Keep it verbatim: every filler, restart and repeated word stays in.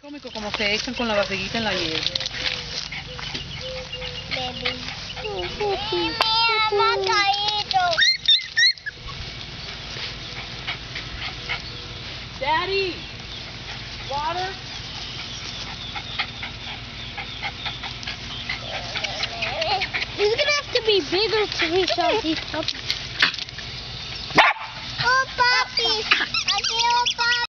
Cómico, como que echan con la barriguita en la hierba. Baby. Me ha caído. Daddy, water. He's gonna have to be bigger to reach out these puppies. Oh, puppies!